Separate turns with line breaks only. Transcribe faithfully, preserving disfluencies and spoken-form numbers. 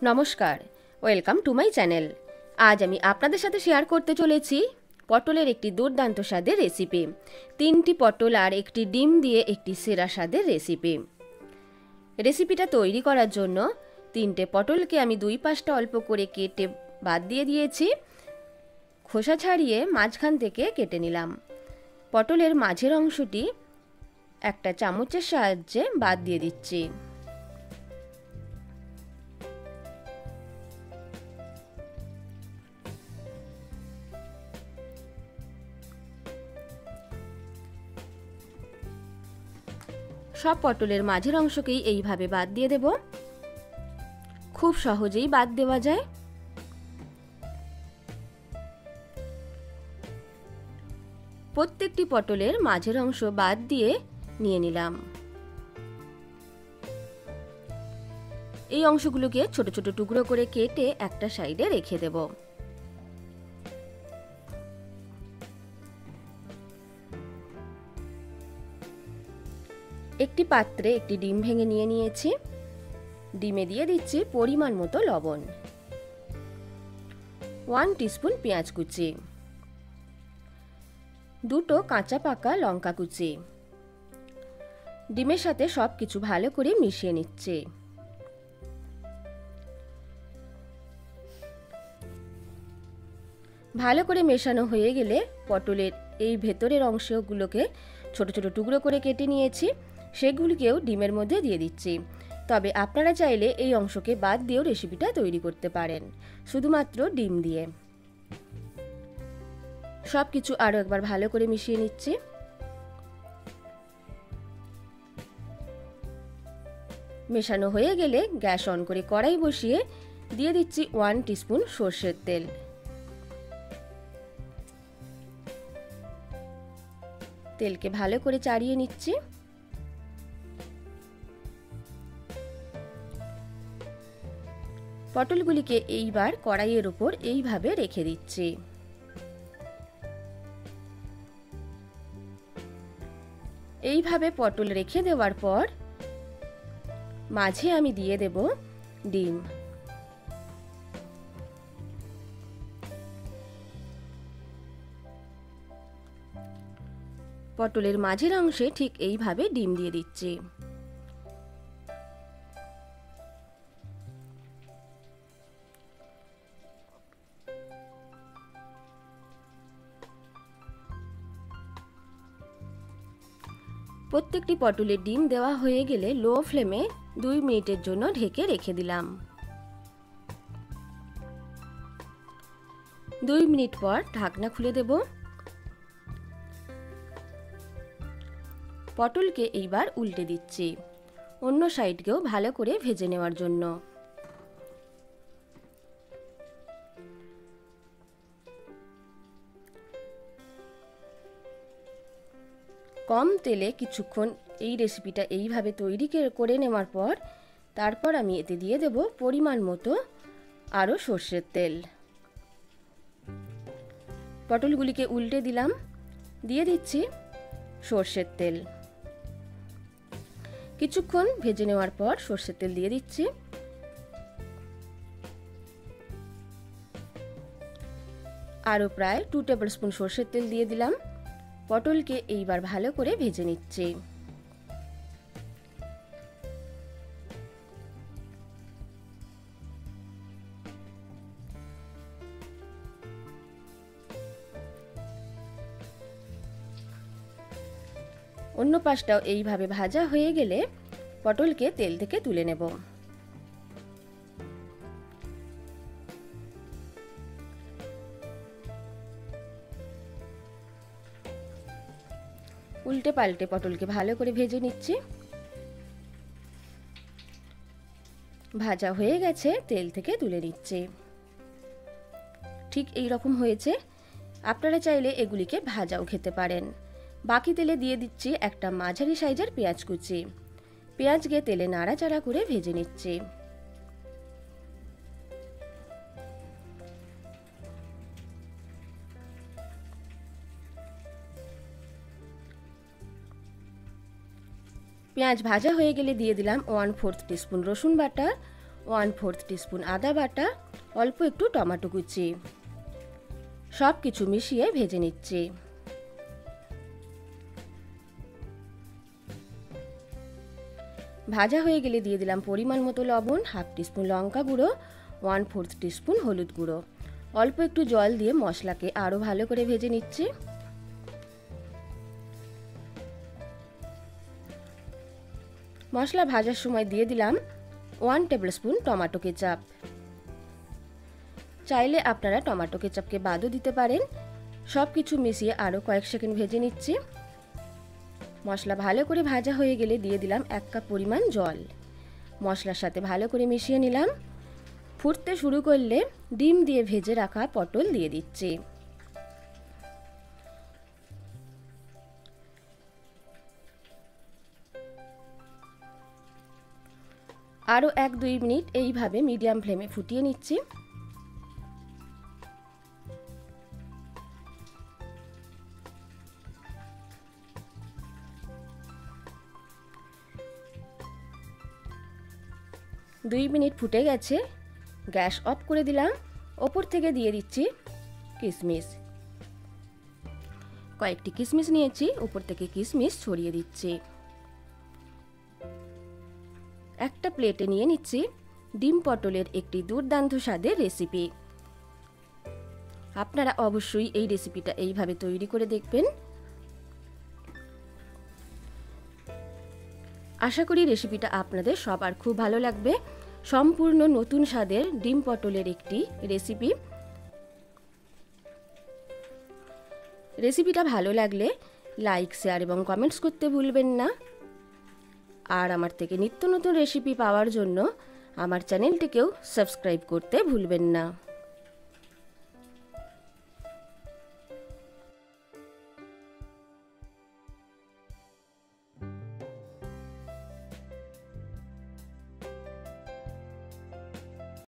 নমস্কার, welcome to my channel. আজ আমি আপনাদের সাথে শেয়ার করতে চলেছি পটলের একটি দুর্দান্ত স্বাদের রেসিপি। তিনটি পটল আর একটি ডিম দিয়ে একটি সেরা স্বাদের রেসিপি। রেসিপিটা তৈরি করার জন্য তিনটে পটলকে আমি দুই পাশটা অল্প করে কেটে বাদ দিয়ে দিয়েছি। খোসা ছাড়িয়ে মাঝখান থেকে কেটে নিলাম। পটলের মাঝের অংশটি একটা চামচের সাহায্যে বাদ দিয়ে দিচ্ছি। সব পটলের মাঝের অংশকেই এইভাবে বাদ দিয়ে দেব। খুব সহজেই বাদ দেওয়া যায়। প্রত্যেকটি পটলের মাঝের অংশ বাদ দিয়ে নিয়ে নিলাম। এই অংশগুলোকে ছোট ছোট টুকরো করে কেটে একটা সাইডে রেখে দেব। একটি পাত্রে একটি ডিম ভেঙে নিয়ে নিয়েছি। ডিমে দিয়ে দিচ্ছি পরিমাণ মতো লবণ, ওয়ান টিস্পুন পেঁয়াজ কুচি, দুটো কাঁচা পাকা লঙ্কা কুচি। ডিমের সাথে সব কিছু ভালো করে মিশিয়ে নিচ্ছি। ভালো করে মেশানো হয়ে গেলে পটলের এই ভেতরের অংশগুলোকে ছোট ছোট টুকরো করে কেটে নিয়েছি, সেগুলিকেও ডিমের মধ্যে দিয়ে দিচ্ছি। তবে আপনারা চাইলে এই অংশকে বাদ দিয়েও রেসিপিটা তৈরি করতে পারেন, শুধুমাত্র ডিম দিয়ে। সব কিছু আরও একবার ভালো করে মিশিয়ে নিচ্ছি। মেশানো হয়ে গেলে গ্যাস অন করে কড়াই বসিয়ে দিয়ে দিচ্ছি ওয়ান টিস্পুন সর্ষের তেল। তেলকে ভালো করে চাড়িয়ে নিচ্ছি। পটলগুলিকে এইবার কড়াইয়ের উপর এইভাবে রেখে দিচ্ছি। এইভাবে পটল রেখে দেওয়ার পর মাঝে আমি দিয়ে দেব ডিম। পটলের মাঝের অংশে ঠিক এইভাবে ডিম দিয়ে দিচ্ছি। প্রত্যেকটি পটলের ডিম দেওয়া হয়ে গেলে লো ফ্লেমে দুই মিনিটের জন্য ঢেকে রেখে দিলাম। দুই মিনিট পর ঢাকনা খুলে দেব। পটলকে এইবার উল্টে দিচ্ছি, অন্য সাইডকেও ভালো করে ভেজে নেওয়ার জন্য। কম তেলে কিছুক্ষণ এই রেসিপিটা এইভাবে তৈরি করে নেওয়ার পর তারপর আমি এতে দিয়ে দেব পরিমাণ মতো আরও সর্ষের তেল। পটলগুলিকে উল্টে দিলাম, দিয়ে দিচ্ছি সর্ষের তেল। কিছুক্ষণ ভেজে নেওয়ার পর সর্ষের তেল দিয়ে দিচ্ছি। আরও প্রায় টু টেবিল স্পুন সর্ষের তেল দিয়ে দিলাম। পটলকে এইবার ভালো করে ভেজে নিচ্ছি। অন্য পাশটাও এইভাবে ভাজা হয়ে গেলে পটলকে তেল থেকে তুলে নেব। উল্টে পাল্টে পটলকে ভালো করে ভেজে নিচ্ছি। ভাজা হয়ে গেছে, তেল থেকে তুলে নিচ্ছি। ঠিক এই রকম হয়েছে। আপনারা চাইলে এগুলিকে ভাজাও খেতে পারেন। বাকি তেলে দিয়ে দিচ্ছি একটা মাঝারি সাইজের পেঁয়াজ কুচি। পেঁয়াজকে তেলে নাড়াচাড়া করে ভেজে নিচ্ছি। পেঁয়াজ ভাজা হয়ে গেলে দিয়ে দিলাম ওয়ান ফোর্থ টিস্পুন রসুন বাটা, ওয়ান ফোর্থ টিস্পুন আদা বাটা, অল্প একটু টমেটো কুচি, সব কিছু মিশিয়ে ভেজে নিচ্ছি। ভাজা হয়ে গেলে দিয়ে দিলাম পরিমাণ মতো লবণ, হাফ টিস্পুন লঙ্কা গুঁড়ো, ওয়ান ফোর্থ টিস্পুন হলুদ গুঁড়ো, অল্প একটু জল দিয়ে মশলাকে আরও ভালো করে ভেজে নিচ্ছি। মশলা ভাজার সময় দিয়ে দিলাম one tablespoon tomato ketchup. চাইলে আপনারা টমেটো কেচাপকে বাদও দিতে পারেন। সব কিছু মিশিয়ে আরও কয়েক সেকেন্ড ভেজে নিচ্ছি। মশলা ভালো করে ভাজা হয়ে গেলে দিয়ে দিলাম এক কাপ পরিমাণ জল। মশলার সাথে ভালো করে মিশিয়ে নিলাম। ফুটতে শুরু করলে ডিম দিয়ে ভেজে রাখা পটল দিয়ে দিচ্ছি। আরও এক দুই মিনিট এইভাবে মিডিয়াম ফ্লেমে ফুটিয়ে নিচ্ছি। দুই মিনিট ফুটে গেছে, গ্যাস অফ করে দিলাম। ওপর থেকে দিয়ে দিচ্ছি কিশমিশ। কয়েকটি কিশমিশ নিয়েছি, উপর থেকে কিশমিশ ছড়িয়ে দিচ্ছি। একটা প্লেটে নিয়ে নিচ্ছি ডিম পটলের একটি দুর্দান্ত স্বাদের রেসিপি। আপনারা অবশ্যই এই রেসিপিটা এইভাবে তৈরি করে দেখবেন। আশা করি রেসিপিটা আপনাদের সবার খুব ভালো লাগবে। সম্পূর্ণ নতুন স্বাদের ডিম পটলের একটি রেসিপি। রেসিপিটা ভালো লাগলে লাইক, শেয়ার এবং কমেন্টস করতে ভুলবেন না। আর আমার থেকে নিত্য নতুন রেসিপি পাওয়ার জন্য আমার চ্যানেলটিকেও সাবস্ক্রাইব করতে ভুলবেন না।